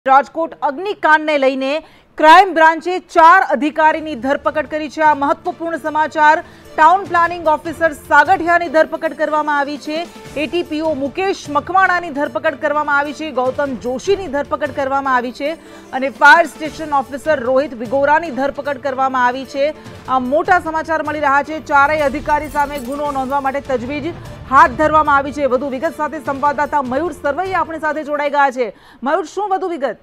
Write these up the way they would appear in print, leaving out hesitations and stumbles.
રાજકોટ અગ્નિકાંડને લઈને ક્રાઇમ બ્રાન્ચે 4 અધિકારીની ધરપકડ કરી છે। આ મહત્વપૂર્ણ સમાચાર। ટાઉન પ્લાનિંગ ઓફિસર સાગઠિયાની ધરપકડ કરવામાં આવી છે। એટીપીઓ મુકેશ મકવાણાની ધરપકડ કરવામાં આવી છે। ગૌતમ જોશીની ધરપકડ કરવામાં આવી છે અને ફાયર સ્ટેશન ઓફિસર રોહિત વિગોરાની ધરપકડ કરવામાં આવી છે। આ મોટા સમાચાર મળી રહ્યા છે। ચારેય અધિકારી સામે ગુનો નોંધવા માટે તજવીજ हाथ धरवामां आवी छे। વધુ વિગત સાથે સંવાદદાતા મયુર સરવૈયા આપણી સાથે જોડાઈ ગયા છે। મયુર, શું વધુ વિગત?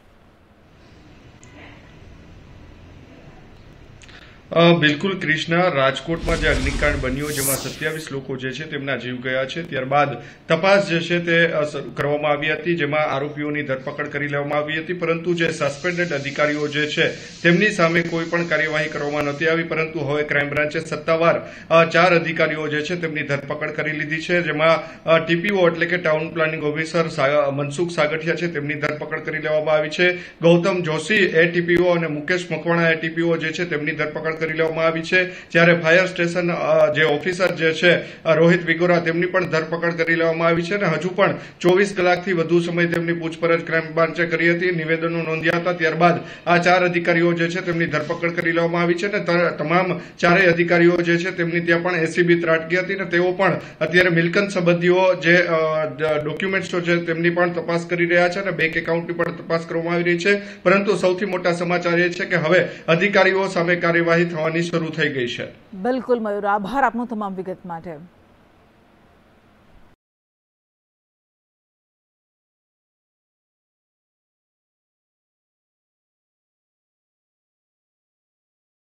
બિલકુલ કૃષ્ણા, રાજકોટમાં જે અગ્નિકાંડ બન્યો જેમાં 27 લોકો જે છે તેમના જીવ ગયા છે, ત્યારબાદ તપાસ જે છે તે કરવામાં આવી હતી, જેમાં આરોપીઓની ધરપકડ કરી લેવામાં આવી હતી, પરંતુ જે સસ્પેન્ડેડ અધિકારીઓ જે છે તેમની સામે કોઈ પણ કાર્યવાહી કરવામાં નહોતી આવી, પરંતુ હવે ક્રાઇમ બ્રાન્ચે સત્તાવાર 4 અધિકારીઓ જે છે તેમની ધરપકડ કરી લીધી છે, જેમાં ટીપીઓ એટલે કે town planning officer Mansukh Sagathiya છે તેમની ધરપકડ કરી લેવામાં આવી છે। ગૌતમ જોશી એટીપીઓ અને મુકેશ મકવાણા એટીપીઓ જે છે તેમની ધરપકડ કરી લેવામાં આવી છે, જ્યારે ફાયર સ્ટેશન જે ઓફિસર જે છે રોહિત વિગોરા તેમની પણ ધરપકડ કરી લેવામાં આવી છે અને હજુ પણ 24 કલાકથી વધુ સમય તેમની પૂછપરછ ક્રાઇમ બ્રાન્ચે કરી હતી, નિવેદનો નોંધ્યા હતા, ત્યારબાદ આ 4 અધિકારીઓ જે છે તેમની ધરપકડ કરી લેવામાં આવી છે અને તમામ 4 અધિકારીઓ જે છે તેમની ત્યાં પણ એસીબી ત્રાટકી હતી અને તેઓ પણ અત્યારે મિલકત સંબંધીઓ જે ડોક્યુમેન્ટ્સો છે તેમની પણ તપાસ કરી રહ્યા છે અને બેંક એકાઉન્ટની પણ તપાસ કરવામાં આવી રહી છે, પરંતુ સૌથી મોટા સમાચાર એ છે કે હવે અધિકારીઓ સામે કાર્યવાહી થવાની શરૂ થઈ ગઈ છે। બિલકુલ મયુર, આભાર આપનો તમામ વિગત માટે।